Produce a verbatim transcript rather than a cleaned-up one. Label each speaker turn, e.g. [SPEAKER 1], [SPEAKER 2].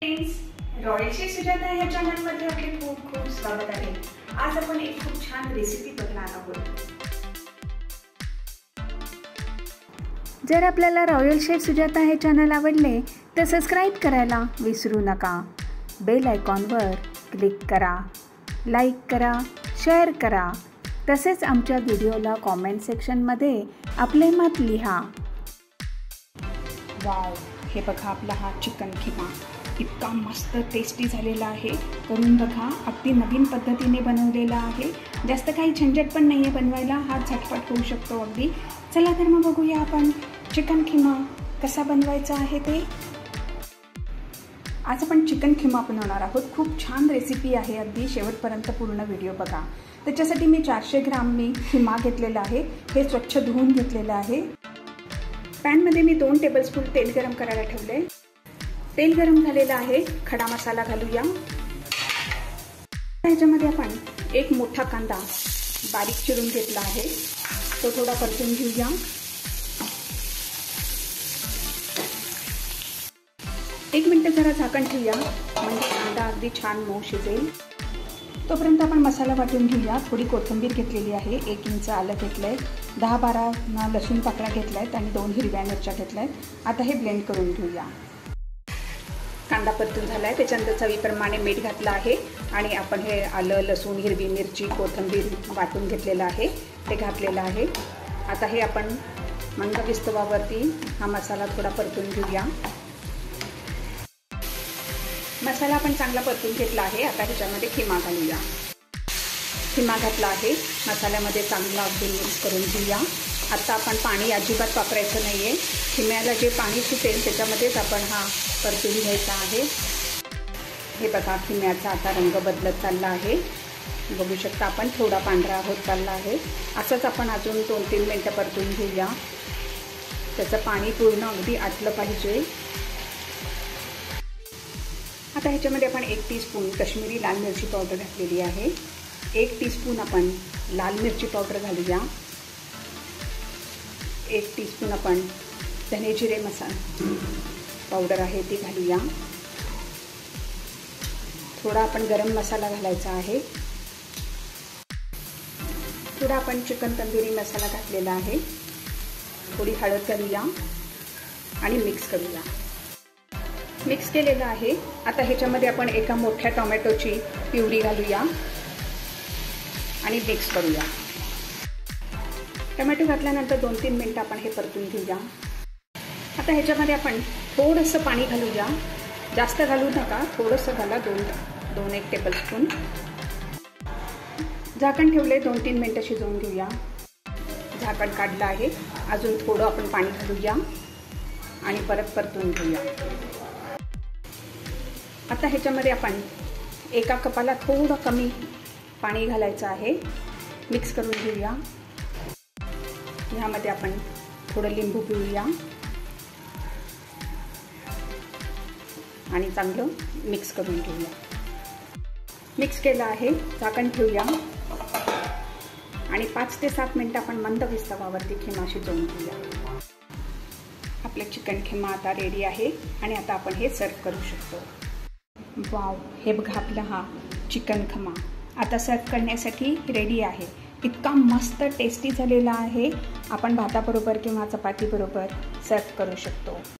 [SPEAKER 1] Friends, royal chef Sujata या चॅनलमध्ये आपले खूप खूप स्वागत आहे। आज आपण एक खूप छान रेसिपी बघणार आहोत।
[SPEAKER 2] जर आपल्याला रॉयल शेफ सुजाता हे चॅनल आवडले तर सबस्क्राइब करायला विसरू नका। बेल आयकॉनवर क्लिक करा, लाईक करा, शेअर करा। तसेच आमच्या व्हिडिओला कमेंट सेक्शनमध्ये आपले मत लिहा।
[SPEAKER 1] वाव, हे बघा आपला हा चिकन खिमा इतका मस्त टेस्टी झालेला आहे। करून बघा, अगदी नवीन पद्धतीने बनवलेला आहे। जास्त काही झंझट पण नाही आहे बनवायला, हा झटपट होऊ शकतो अगदी। चला तर मग बघूया आपण चिकन खिमा कसा बनवायचा आहे ते। आज आपण चिकन खिमा बनवणार आहोत। खूप छान रेसिपी आहे, अगदी शेवटपर्यंत पूर्ण व्हिडिओ बघा। त्याच्यासाठी मी चारशे ग्राम मी खिमा घेतलेला आहे। हे स्वच्छ धुवून घेतलेलं आहे। पॅनमध्ये मी दोन टेबलस्पून तेल गरम करायला ठेवले। तेल गरम झालेलं आहे, खडा मसाला घालूया। ह्याच्यामध्ये आपण एक मोठा कांदा बारीक चिरून घेतला आहे, तो थोडा परतून घेऊया। एक मिनिट जरा झाकण ठेवूया, म्हणजे कांदा अगदी छान मऊ शिजेल। तोपर्यंत आपण मसाला वाटून घेऊया। थोडी कोथिंबीर घेतलेली आहे, एक इंच आलं घेतलंय, दहा बारा लसूण पाकळ्या घेतल्यात आणि दोन हिरव्या मिरच्या घेतल्यात। आता हे ब्लेंड करून घेऊया। कांदा परतून झाला आहे, त्याच्यानंतर चवीप्रमाणे मीठ घातलं आहे आणि आपण हे आलं, लसूण, हिरवी मिरची, कोथिंबीर वाटून घेतलेलं आहे ते घातलेलं आहे। आता हे आपण मंद विस्तवावरती हा मसाला थोडा परतून घेऊया। मसाला आपण चांगला परतून घेतला आहे। आता ह्याच्यामध्ये खिमा घालूया। खिमा घातला आहे, मसाल्यामध्ये चांगला अगदी मिक्स करून घेऊया। आता आपण पाणी अजिबात वापरायचं नाही आहे। खिम्याला जे पाणी सुटेल त्याच्यामध्येच आपण हा परतून घ्यायचा आहे। हे बघा, खिम्याचा आता रंग बदलत चालला आहे, बघू शकता आपण, थोडा पांढरा होत चालला आहे। असंच आपण अजून दोन तीन मिनटं परतून घेऊया। त्याचं पाणी पूर्ण अगदी आटलं पाहिजे। आता ह्याच्यामध्ये आपण एक टीस्पून काश्मीरी लाल मिरची पावडर घातलेली आहे। एक टीस्पून आपण लाल मिरची पावडर घालूया। एक टीस्पून आपण धने जिरे मसाला पावडर आहे ती घालूया। थोडा आपण गरम मसाला घालायचा आहे। थोडा आपण चिकन तंदुरी मसाला घातलेला आहे। थोडी हळद घालूया आणि मिक्स करूया। मिक्स केलेलं आहे। आता ह्याच्यामध्ये आपण एका मोठ्या टोमॅटोची प्युरी घालूया आणि मिक्स करूया। टोमॅटो घातल्यानंतर दोन तीन मिनटं आपण हे परतून घेऊया। आता ह्याच्यामध्ये आपण थोडंसं पाणी घालूया, जास्त घालू नका, थोडंसं घाला, दोन दोन एक टेबलस्पून। झाकण ठेवले, दोन तीन मिनटं शिजवून घेऊया। झाकण काढलं आहे, अजून थोडं आपण पाणी घालूया आणि परत परतून घेऊया। आता ह्याच्यामध्ये आपण एका कपाला थोडं कमी पाणी घालायचं आहे, मिक्स करून घेऊया। ह्यामध्ये आपण थोडं लिंबू पिळूया आणि चांगलं मिक्स करून घेऊया। मिक्स केलं आहे, झाकण ठेवूया आणि पाच ते सात मिनटं आपण मंद विस्तवावरती खिमा शिजवून घेऊया। आपलं चिकन खिमा आता रेडी आहे आणि आता आपण हे सर्व करू शकतो। वाव, हे बघा, आपला हा चिकन खिमा आता सर्व करण्यासाठी रेडी आहे। इतका मस्त टेस्टी झालेला आहे। आपण भाताबरोबर किंवा चपातीबरोबर सर्व करू शकतो।